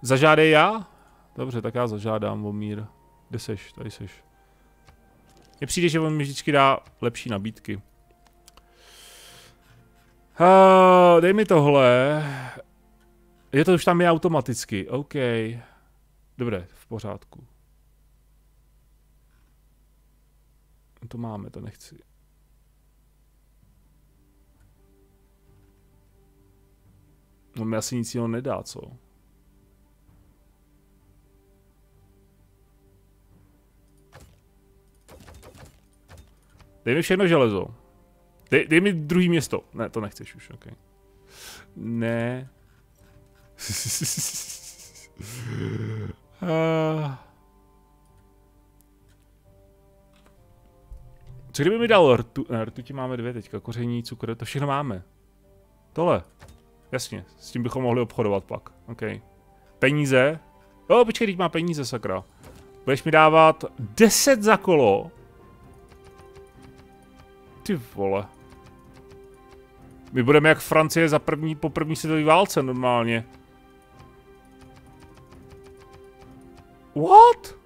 Zažádej já? Dobře, tak já zažádám o mír. Kde seš? Tady seš. Mně přijde, že on mi vždycky dá lepší nabídky. Dej mi tohle. Je to už tam je automaticky. OK. Dobré, v pořádku. To máme, to nechci. No mi asi nic jiného nedá, co? Dej mi všechno železo. Dej mi druhý město. Ne, to nechceš už, ok. Ne. Co kdyby mi dal rtu? Ne, rtuti máme 2 teďka, koření, cukr, to všechno máme. Tohle. Jasně, s tím bychom mohli obchodovat pak, ok. Peníze. Počkej, teď má peníze, sakra. Budeš mi dávat 10 za kolo. Ty vole. My budeme jak Francie po první světové válce normálně. What?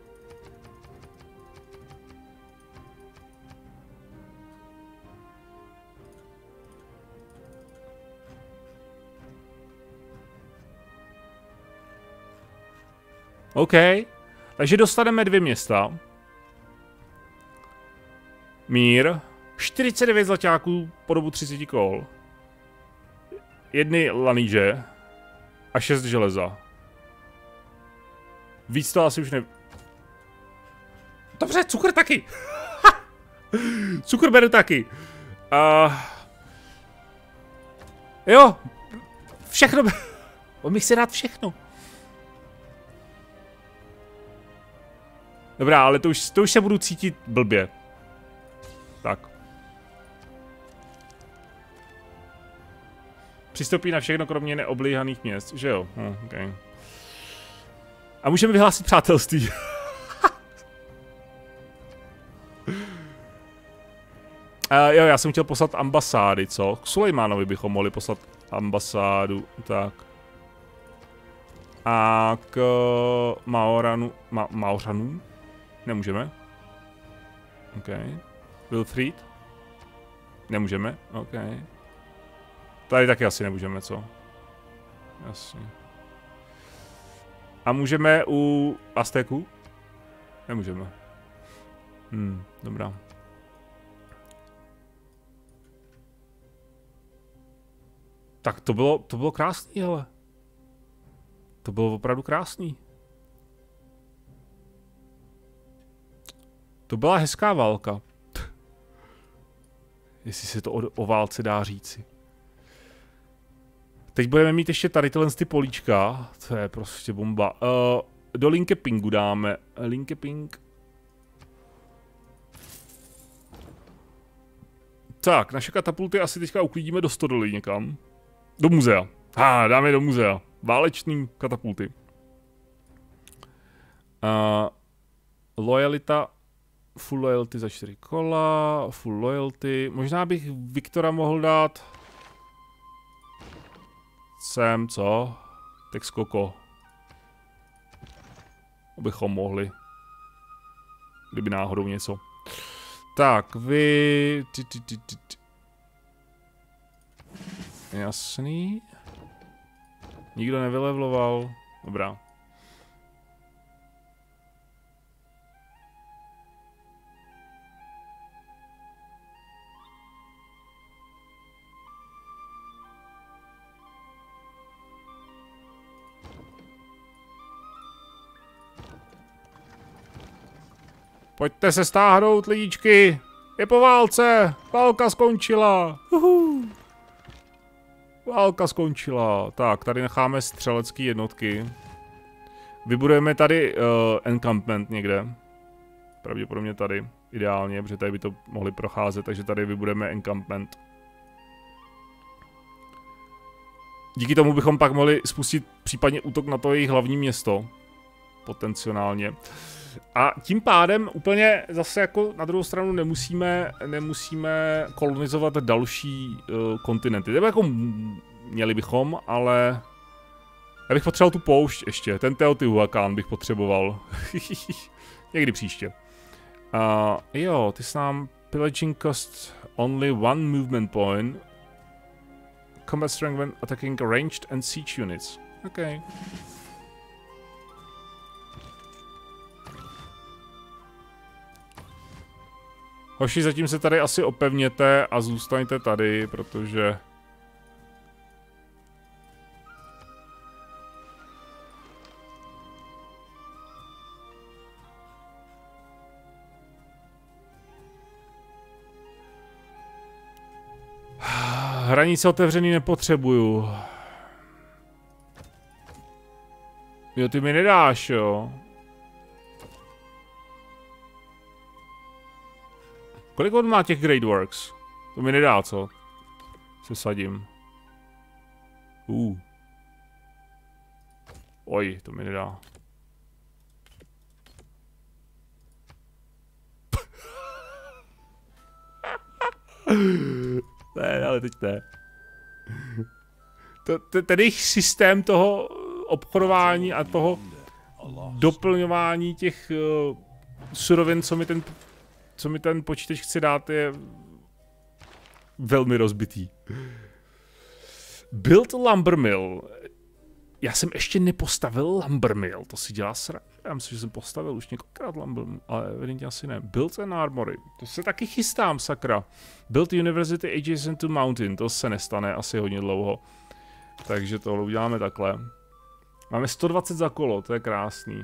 OK. Takže dostaneme 2 města. Mír. 49 zlaťáků po dobu 30 kol. 1 laníže. A 6 železa. Víc to asi už ne... Dobře, cukr taky. Cukr beru taky. Jo. Všechno. On mi chce dát všechno. Dobrá, ale to už se budu cítit blbě. Tak. Přistoupí na všechno kromě neoblíhaných měst, že jo? Okay. A můžeme vyhlásit přátelství. Jo, já jsem chtěl poslat ambasády, co? K Sulejmánovi bychom mohli poslat ambasádu, tak. A k Maoranům? Nemůžeme. OK. Wilfried? Nemůžeme, OK. Tady taky asi nemůžeme, co? Jasně. A můžeme u Aztéků? Nemůžeme. Dobrá. Tak to bylo krásný, hele. To bylo opravdu krásný. To byla hezká válka. Jestli se to o válce dá říci. Teď budeme mít ještě tady tyhle políčka. To je prostě bomba. Do Linkepingu dáme. Linkeping. Tak, naše katapulty asi teďka uklidíme do stodoly někam. Do muzea. Dáme do muzea. Váleční katapulty. Lojalita. Full loyalty za 4 kola. Full loyalty. Možná bych Viktora mohl dát... Sem, co? Tex Koko. Abychom mohli. Kdyby náhodou něco. Tak, vy... Jasný. Nikdo nevylevloval. Dobrá. Pojďte se stáhnout, lidičky. Je po válce. Válka skončila. Válka skončila. Tak, tady necháme střelecké jednotky. Vybudujeme tady encampment někde. Pravděpodobně tady. Ideálně, protože tady by to mohli procházet, takže tady vybudujeme encampment. Díky tomu bychom pak mohli spustit případně útok na to jejich hlavní město. Potenciálně. A tím pádem úplně zase jako na druhou stranu nemusíme kolonizovat další kontinenty. Nebo jako měli bychom, ale Já bych potřeboval tu poušť ještě, ten Teotihuacán bych potřeboval. Někdy příště. Jo, ty s nám pillaging cost only one movement point. Combat strength when attacking ranged and siege units. Okay. Hoši, zatím se tady asi opevněte a zůstaňte tady, protože... Hranice otevřený nepotřebuju. Jo, ty mi nedáš, jo. Kolik on má těch Great Works? To mi nedá, co? Se sadím. Oj, to mi nedá. Ne, ale teď ne. Ten jejich systém toho obchodování a toho doplňování těch surovin, co mi ten počítač chce dát, je velmi rozbitý. Build lumber mill. Já jsem ještě nepostavil lumber mill, to si dělá sra. Já myslím, že jsem postavil už několikrát lumber mill, ale evidentně asi ne. Build an armory, to se taky chystám, sakra. Build university adjacent to mountain, to se nestane asi hodně dlouho. Takže tohle uděláme takhle. Máme 120 za kolo, to je krásný.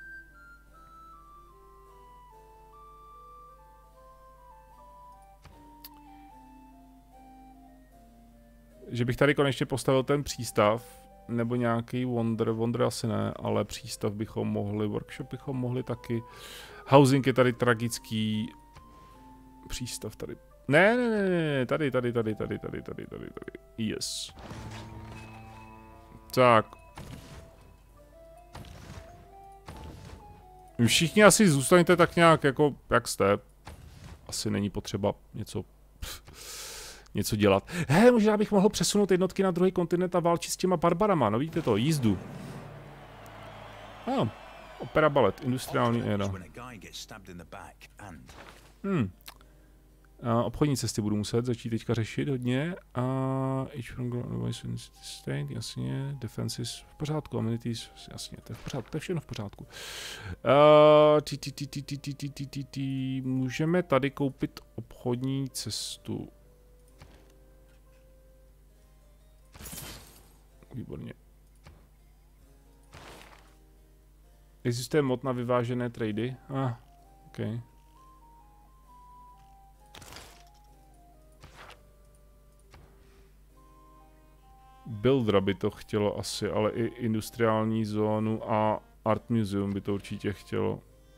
Že bych tady konečně postavil ten přístav, nebo nějaký Wonder asi ne, ale přístav bychom mohli, workshop bychom mohli taky. Housing je tady tragický. Přístav tady. Ne, tady. Yes. Tak. Všichni asi zůstaňte tak nějak jako, jak jste. Asi není potřeba něco dělat. Možná bych mohl přesunout jednotky na druhý kontinent a válčit s těma barbarama, no vidíte to, jízdu. Opera balet, industriální éra. Obchodní cesty budu muset začít teďka řešit hodně. Jasně, defenses v pořádku, amenities, jasně, to je v pořádku, to je všechno v pořádku. Můžeme tady koupit obchodní cestu. Výborně. Existuje mod na vyvážené trady? OK. Buildera by to chtělo asi, ale i industriální zónu a Art Museum by to určitě chtělo.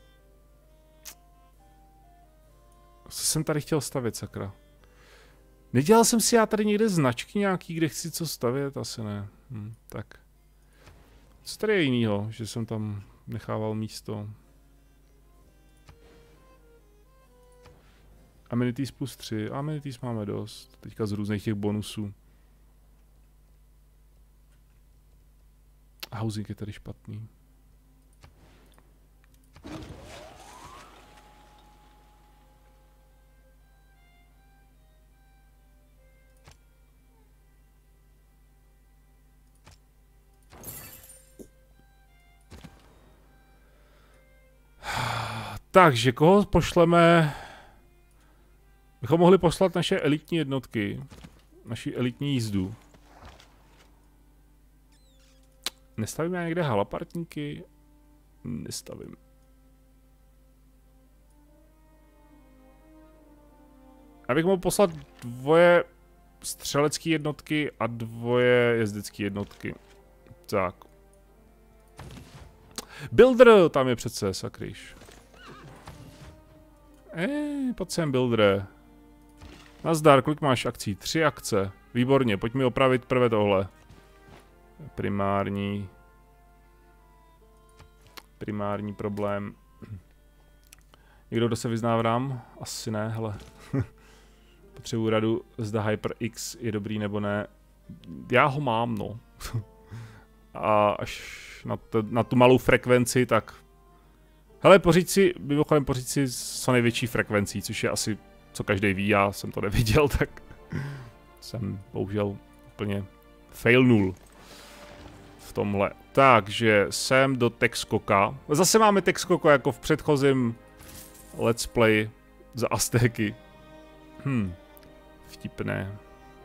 Co jsem tady chtěl stavět, sakra? Nedělal jsem si já tady někde značky nějaký, kde chci co stavět? Asi ne. Tak. Co tady je jinýho, že jsem tam nechával místo? Amenities plus 3. Amenities máme dost. Teďka z různých těch bonusů. Housing je tady špatný. Takže koho pošleme? Bychom mohli poslat naše elitní jednotky. Naši elitní jízdu. Nestavím já někde halapartníky? Nestavím. Já bych mohl poslat dvoje střelecké jednotky a dvoje jezdecké jednotky. Tak. Builder, tam je přece, sakryš. Pojď sem, Builder. Nazdar, kolik máš akcí? 3 akce. Výborně, pojď mi opravit prvé tohle. Primární problém. Někdo, kdo se vyzná v RAM? Asi ne, hele. Potřebuji radu, zda HyperX je dobrý nebo ne. Já ho mám, no. a až na tu malou frekvenci, tak... Hele, mimochodem pořiď si co největší frekvencí, což je asi, co každý ví, já jsem to neviděl, tak jsem bohužel úplně failnul v tomhle. Takže sem do Texcoca. Zase máme Texcoco jako v předchozím let's play za Aztéky. Vtipné.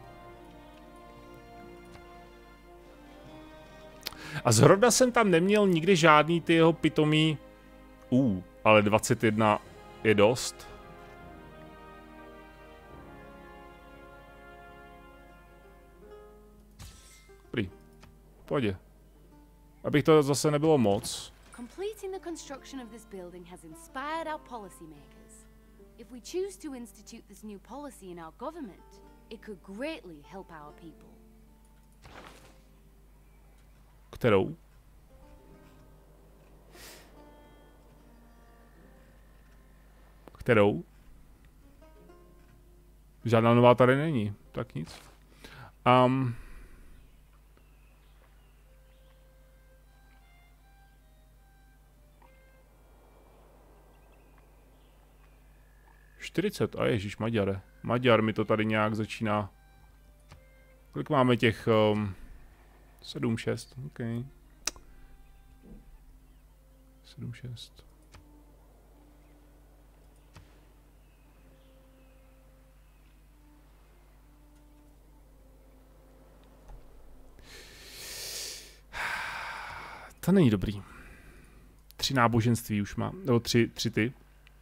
A zhruba jsem tam neměl nikdy žádný ty jeho pitomý... ale 21 je dost. Dobrý. Pojď. Abych to zase nebylo moc. Completing the construction of this building has inspired our policymakers. If we choose to institute this new policy in our government, it could greatly help our people. Kterou? Kterou? Žádná nová tady není, tak nic. 40, a ježíš, Maďare. Maďar mi to tady nějak začíná. Kolik máme těch... 7, 6, ok. 7, 6. To není dobrý. 3 náboženství už mám, nebo 3 ty.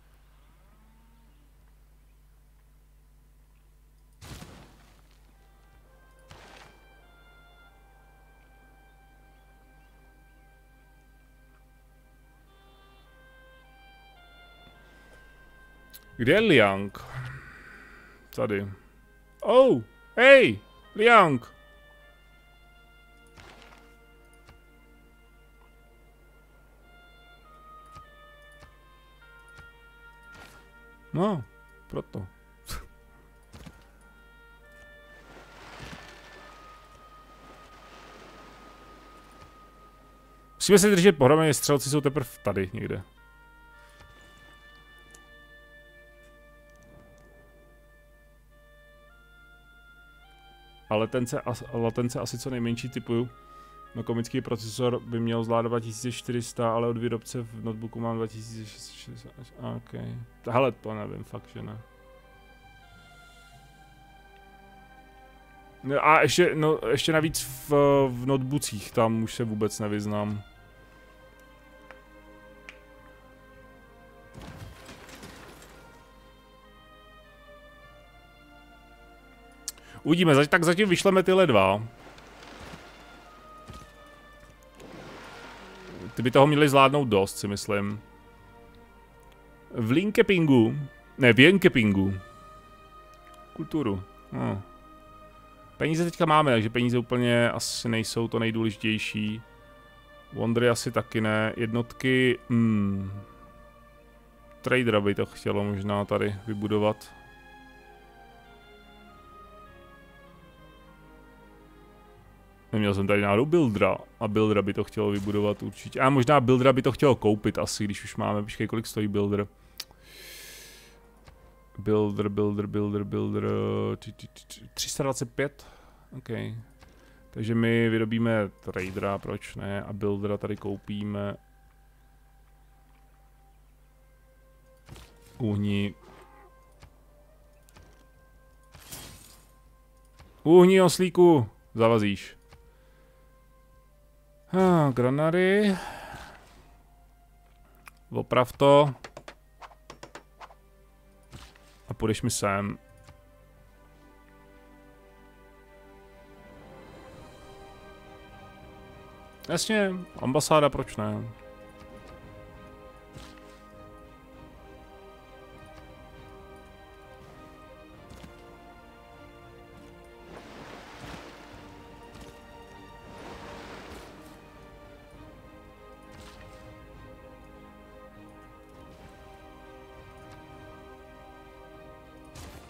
Kde je Liang? Tady. Oh, hej, Liang. No, proto. Musíme se držet pohromadě, střelci jsou teprve tady někde. Latence asi co nejmenší typuju. No, komický procesor by měl zvládat 2400, ale od výrobce v notebooku mám 2600. OK. Hele, to nevím, fakt, že ne. No a ještě navíc v notebookích, tam už se vůbec nevyznám. Uvidíme, tak zatím vyšleme tyhle dva. Ty by toho měli zvládnout dost, si myslím. V Linkepingu, ne, v Jenkepingu. Kulturu. No. Peníze teďka máme, takže peníze úplně asi nejsou to nejdůležitější. Wondery asi taky ne. Jednotky, Tradera by to chtělo možná tady vybudovat. Neměl jsem tady náhodou Buildera a Buildera by to chtělo vybudovat určitě. A možná Buildera by to chtělo koupit asi, když už máme. Počkej, kolik stojí Builder. Builder. 325? OK. Takže my vyrobíme Tradera, proč ne? A Buildera tady koupíme. Uhni oslíku, zavazíš. Granary. Oprav to. A půjdeš mi sem. Jasně, ambasáda, proč ne?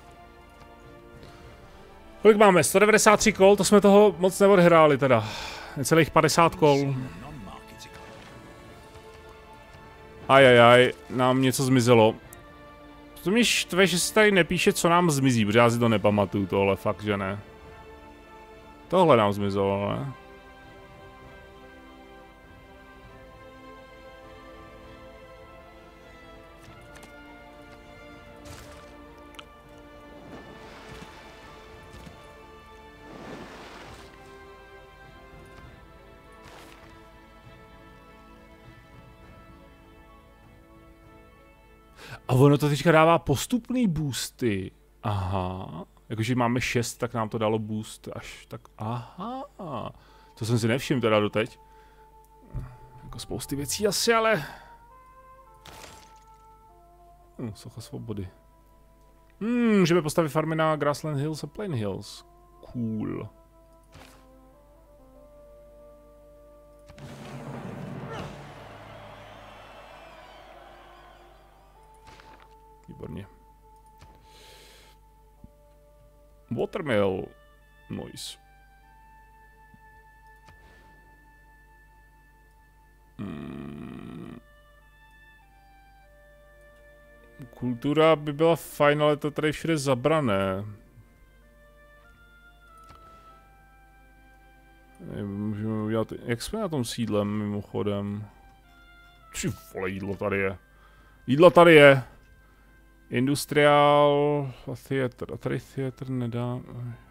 Kolik máme? 193 kol, to jsme toho moc neodhráli teda. Necelých 50 kol. Ajajaj, nám něco zmizelo. To mě štve, že se tady nepíše, co nám zmizí, protože já si to nepamatuju, tohle fakt, že ne. Tohle nám zmizelo, ne? A ono to teďka dává postupný boosty. Aha. Jakože máme 6, tak nám to dalo boost až tak. Aha. To jsem si nevšiml teda doteď. Jako spousty věcí asi, ale... Socha svobody. Můžeme postavit farmy na Grassland Hills a Plain Hills. Cool. Výborně. Watermill. Noise. Kultura by byla fajn, ale to tady všude zabrané. Můžeme udělat... Jak jsme na tom sídlem mimochodem? Či vole, jídlo tady je. Jídlo tady je. Industriál a theater. A tady theater nedá...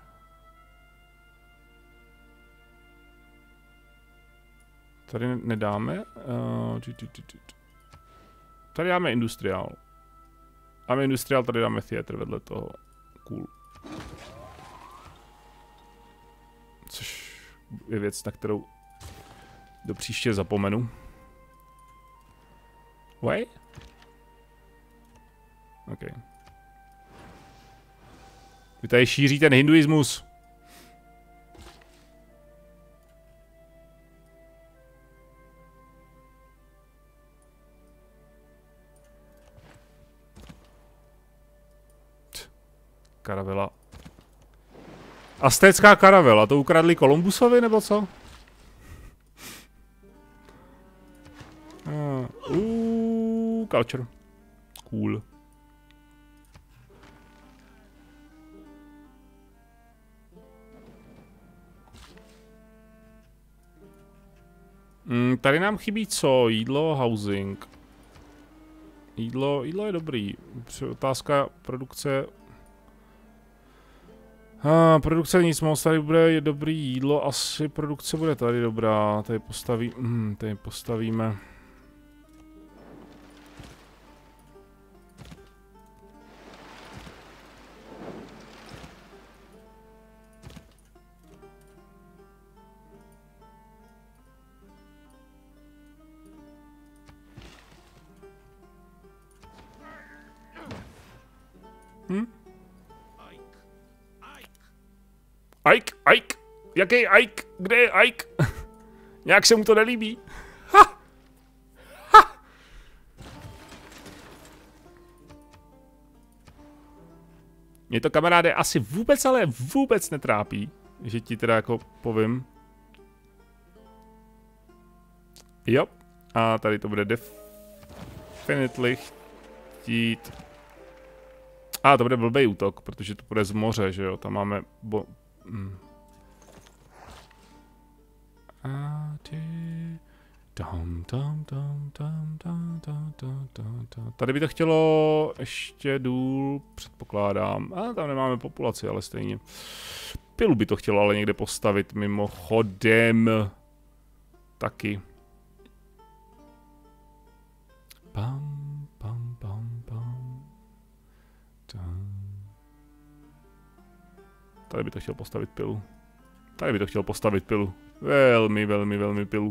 Tady nedáme. Tady dáme industriál. Dáme industriál, tady dáme theater vedle toho. Cool. Což je věc, na kterou do příště zapomenu. Wait? OK. Vy tady šíří ten hinduismus. Karavela. Aztécká karavela, to ukradli Kolumbusovi, nebo co? Culture. Cool. Tady nám chybí co? Jídlo, housing. Jídlo je dobrý. Otázka produkce. Produkce nic moc, tady bude dobrý jídlo, asi produkce bude tady dobrá. Tady postavíme. Ike? Jaký Ike? Kde je Ike? Nějak se mu to nelíbí. Ha! Mě to, kamaráde, asi vůbec, ale vůbec netrápí, že ti teda jako povím. Jo. A tady to bude definitely chtít. To bude blbej útok, protože to bude z moře, že jo, tam máme Tady by to chtělo ještě důl, předpokládám. Tam nemáme populaci, ale stejně. Pilu by to chtělo ale někde postavit mimochodem. Taky. Tady by to chtěl postavit pilu. Tady by to chtěl postavit pilu. Velmi pilu.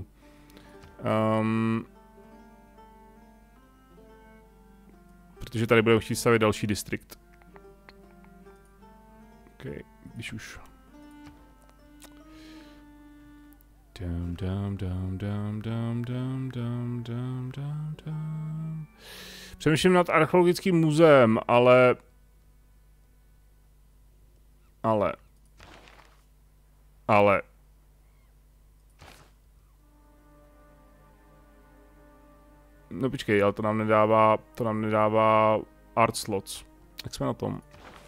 Protože tady budeme chtít stavit další distrikt. OK, když už. Přemýšlím nad archeologickým muzeem, ale No počkej, ale to nám nedává art slots. Jak jsme na tom?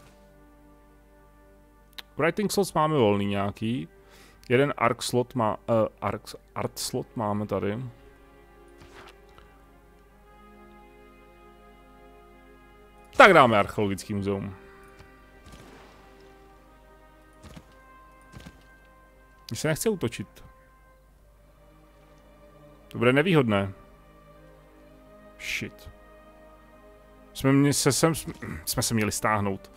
Writing slots máme volný nějaký. Jeden art slot máme tady. Tak dáme archeologický muzeum. Mně se nechce útočit. To bude nevýhodné. Shit. Jsme se měli stáhnout.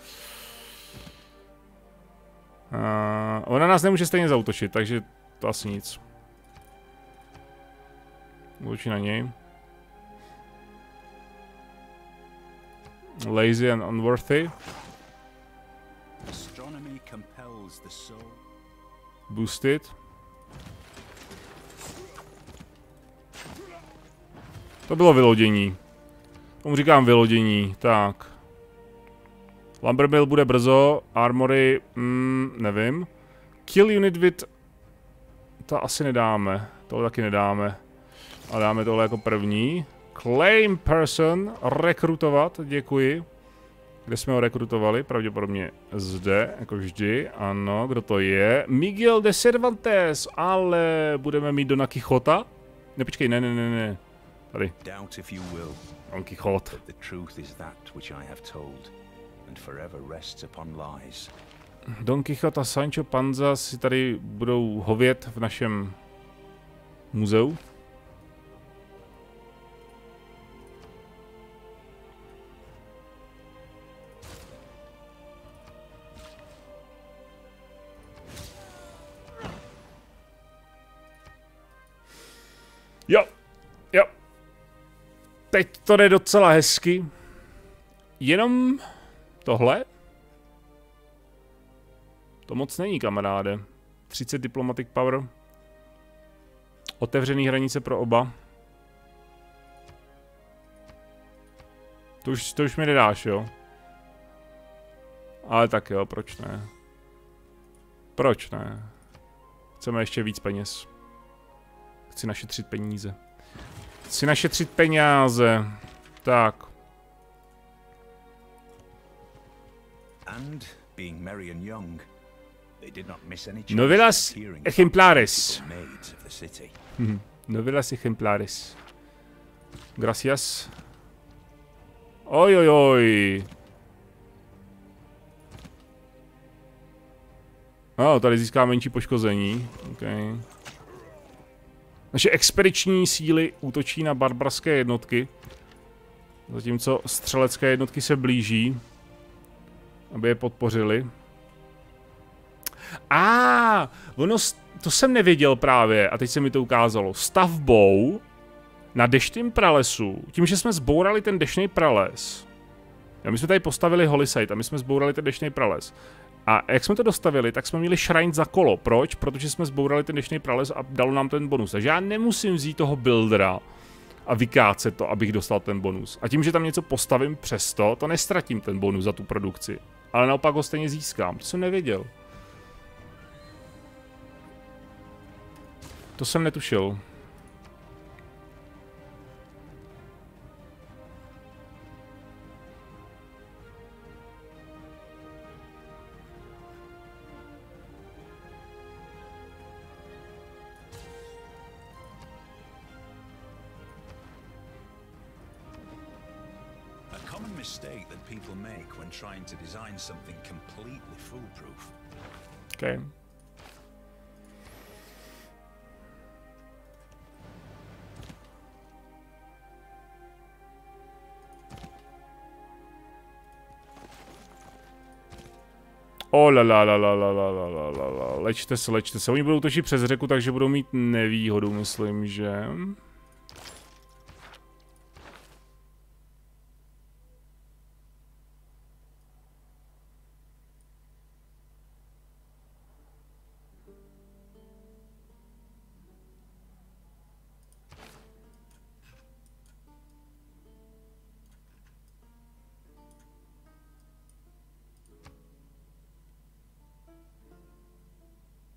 Ona nás nemůže stejně zaútočit, takže to asi nic. Útočí na něj. Lazy and unworthy. Boosted. To bylo vylodění. Tomu říkám vylodění. Tak. Lumbermill bude brzo. Armory, nevím. Kill unit with... To asi nedáme. Tohle taky nedáme. A dáme tohle jako první. Claim person. Rekrutovat. Děkuji. Kde jsme ho rekrutovali? Pravděpodobně zde, jako vždy. Ano, kdo to je? Miguel de Cervantes. Ale budeme mít Dona Quixota? Ne, počkej, ne. Tady. Don Quixote. Don Quixote a Sancho Panza si tady budou hovět v našem muzeu. Jo. Teď to jde docela hezky. Jenom tohle? To moc není, kamaráde. 30 diplomatic power. Otevřený hranice pro oba. To už mi nedáš, jo? Ale tak jo, proč ne? Proč ne? Chceme ještě víc peněz. Chci našetřit peníze. Chci našetřit peníze. Tak. Novelas ejemplares. Novelas ejemplares. Gracias. Oj. Tady získá menší poškození. Okay. Naše expediční síly útočí na barbarské jednotky. Zatímco střelecké jednotky se blíží. Aby je podpořili. To jsem nevěděl právě, a teď se mi to ukázalo. Stavbou na deštném pralesu, tím, že jsme zbourali ten deštný prales. My jsme tady postavili Holisite a my jsme zbourali ten deštný prales. A jak jsme to dostavili, tak jsme měli shrine za kolo. Proč? Protože jsme zbourali ten deštný prales a dalo nám ten bonus. Takže já nemusím vzít toho buildera a vykácet to, abych dostal ten bonus. A tím, že tam něco postavím přesto, to nestratím ten bonus za tu produkci. Ale naopak ho stejně získám. To jsem nevěděl. To jsem netušil. Mistake that people make when trying to design something completely foolproof. Okay. Lečte se. Oni budou točit přes řeku, takže budou mít nevýhodu, myslím, že...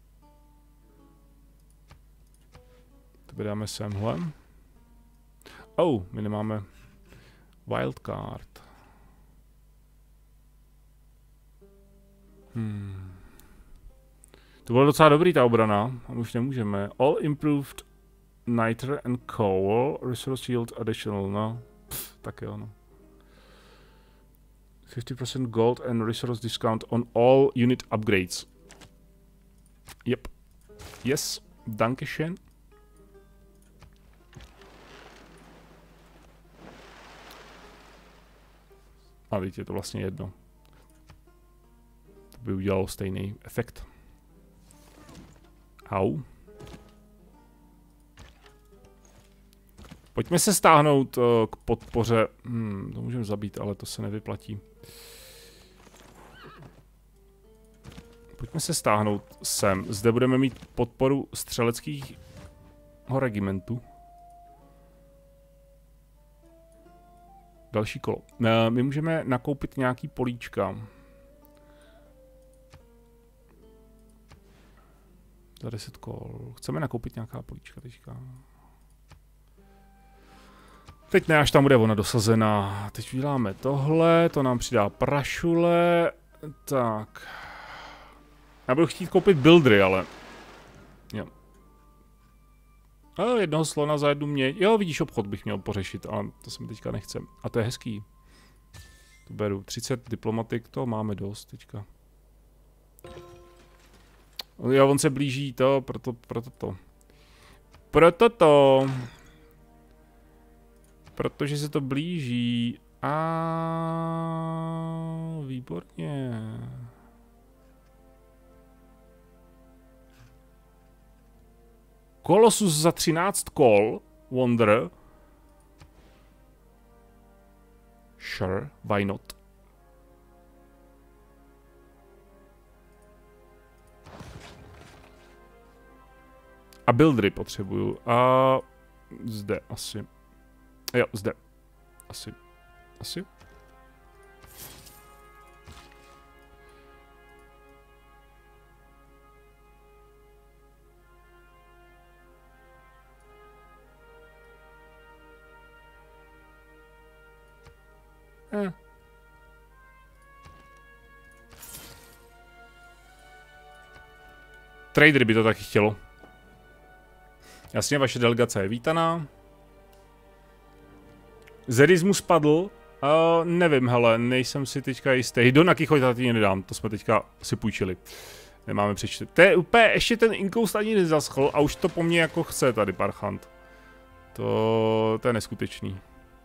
To dáme semhle. Oh, my nemáme wildcard. To bylo docela dobrý ta obrana, a už nemůžeme. All improved niter and coal, resource yield additional, no. Tak jo, no. 50% gold and resource discount on all unit upgrades. Yep. Yes, dankeschön. A teď je to vlastně jedno. To by udělalo stejný efekt. Au. Pojďme se stáhnout k podpoře. To můžeme zabít, ale to se nevyplatí. Pojďme se stáhnout sem. Zde budeme mít podporu střeleckých regimentů. Další kolo. My můžeme nakoupit nějaký políčka. Za 10 kol. Chceme nakoupit nějaká políčka teďka. Teď ne, až tam bude ona dosazená. Teď uděláme tohle, to nám přidá prašule. Tak. Já budu chtít koupit buildry, ale... Jo. Jednoho slona za jednu měď. Jo, vidíš, obchod bych měl pořešit, ale to se mi teďka nechce. A to je hezký. To beru. 30 diplomatik, to máme dost teďka. Jo, on se blíží to, proto to. Protože se to blíží. Výborně. Colossus za 13 kol. Wonder. Sure, why not? A buildery potřebuju. A zde asi. Jo, zde. Asi. Trader by to taky chtělo. Jasně, vaše delegace je vítaná. Zerismus padl. Nevím, hele, nejsem si teďka jistý. Do Nakychoj tady nedám, to jsme teďka si půjčili. Nemáme přečtet. To je úplně, ještě ten inkoust ani nezaschl a už to po mně jako chce tady Parchant. To je neskutečný.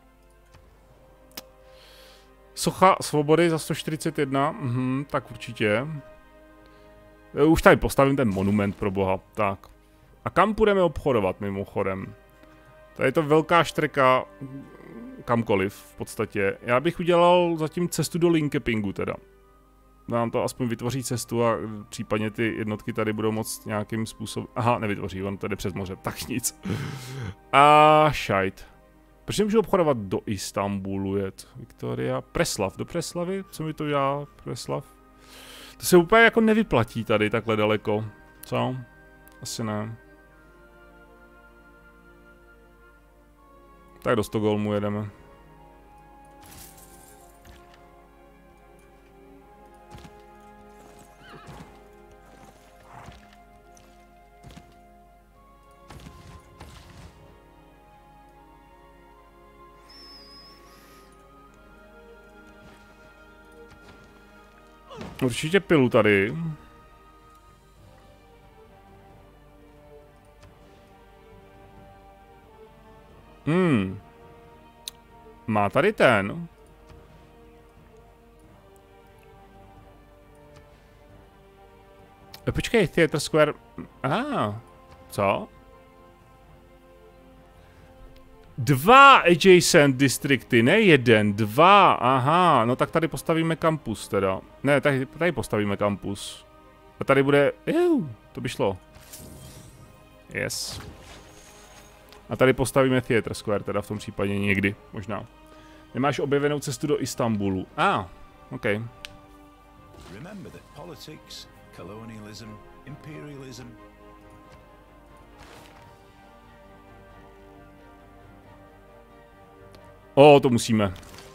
Socha svobody za 141, tak určitě. Už tady postavím ten monument pro boha, tak. A kam půjdeme obchodovat mimochodem? Tady je to velká štreka kamkoliv v podstatě. Já bych udělal zatím cestu do Linkepingu teda. Nám to aspoň vytvoří cestu a případně ty jednotky tady budou moct nějakým způsobem... Aha, nevytvoří, on tady přes moře, tak nic. A šajt. Proč nemůžu obchodovat do Istanbulu jet? Viktoria, Preslav, do Preslavy? Co mi to dělá Preslav? To se úplně jako nevyplatí tady takhle daleko. Co? Asi ne. Tak do Stockholmu jedeme. Určitě pilu tady. Má tady ten. Počkej, Theatre Square. Co? 2 adjacent distrikty, ne 1, 2, aha, no tak tady postavíme kampus teda. Ne, tady postavíme kampus. A tady bude, to by šlo. Yes. A tady postavíme Theatre Square teda v tom případě někdy, možná. Nemáš objevenou cestu do Istanbulu. OK. Remember that politics, colonialism, imperialism. To musíme.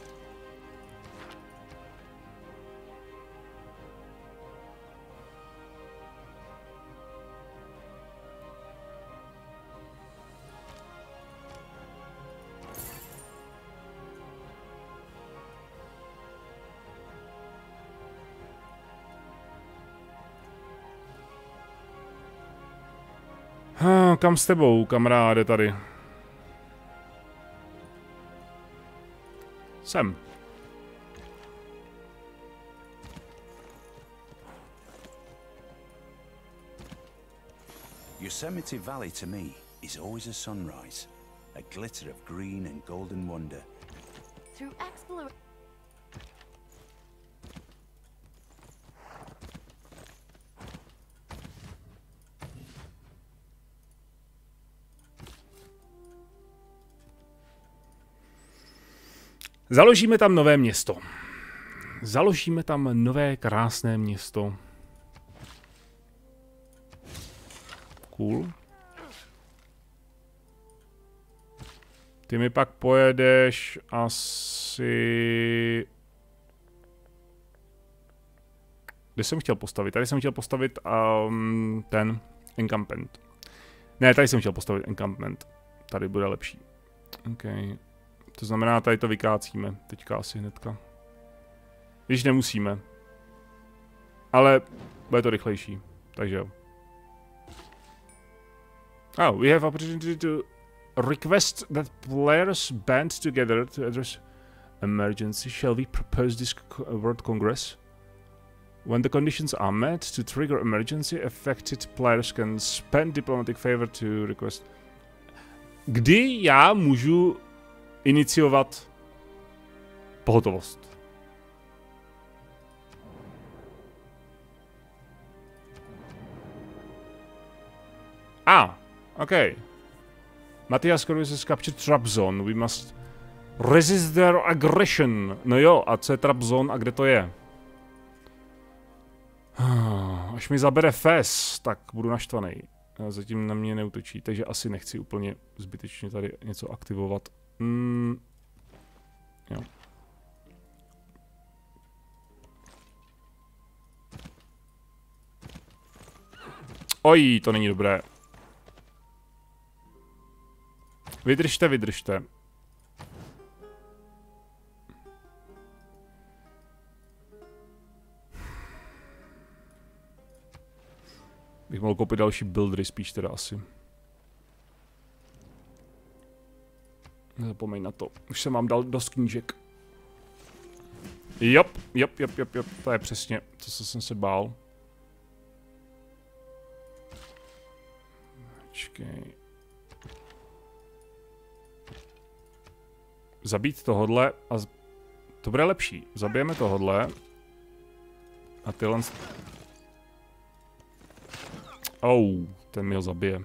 Kam s tebou, kamaráde, tady? Sem. Yosemite Valley to me is always a sunrise, a glitter of green and golden wonder. Through exploration. Založíme tam nové město. Založíme tam nové krásné město. Cool. Ty mi pak pojedeš asi... Kde jsem chtěl postavit? Tady jsem chtěl postavit ten encampment. Ne, tady jsem chtěl postavit encampment. Tady bude lepší. Okay. To znamená, tady to vykácíme. Teďka asi hnedka. Když nemusíme. Ale bude to rychlejší. Takže jo. Oh, we have opportunity to request that players band together to address emergency. Shall we propose this World Congress? When the conditions are met to trigger emergency, affected players can spend diplomatic favor to request. Kdy já můžu iniciovat pohotovost? Okay. Matthias Corvus has captured Trabzon. We must resist their aggression. No jo, a co je Trabzon a kde to je? Až mi zabere Fes, tak budu naštvaný. Zatím na mě neútočí, takže asi nechci úplně zbytečně tady něco aktivovat. Jo. Oj, to není dobré. Vydržte, vydržte. Bych mohl koupit další buildery spíš teda asi. Nezapomeň na to. Už jsem vám dal dost knížek. Jop. To je přesně to, co jsem se bál. Počkej. Zabít tohodle a to bude lepší. Zabijeme tohodle. A tyhle... ten mi ho zabije.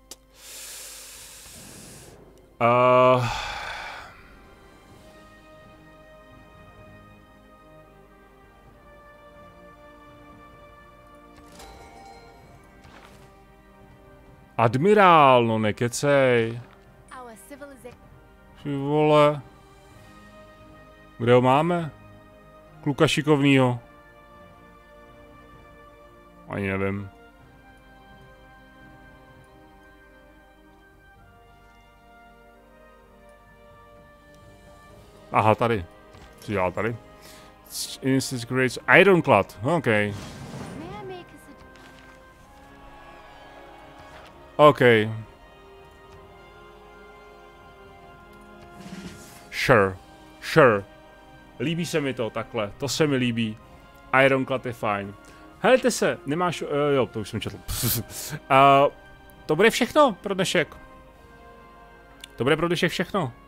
Admirál, no nekecej. Ty vole. Kde ho máme? Kluka šikovnýho. Ani nevím. Aha, tady. Co dělá tady? Instant creates Ironclad. OK. OK. Sure. Líbí se mi to takhle. To se mi líbí. Ironclad je fajn. Helejte se, nemáš... jo, to už jsem četl. To bude všechno pro dnešek. To bude pro dnešek všechno.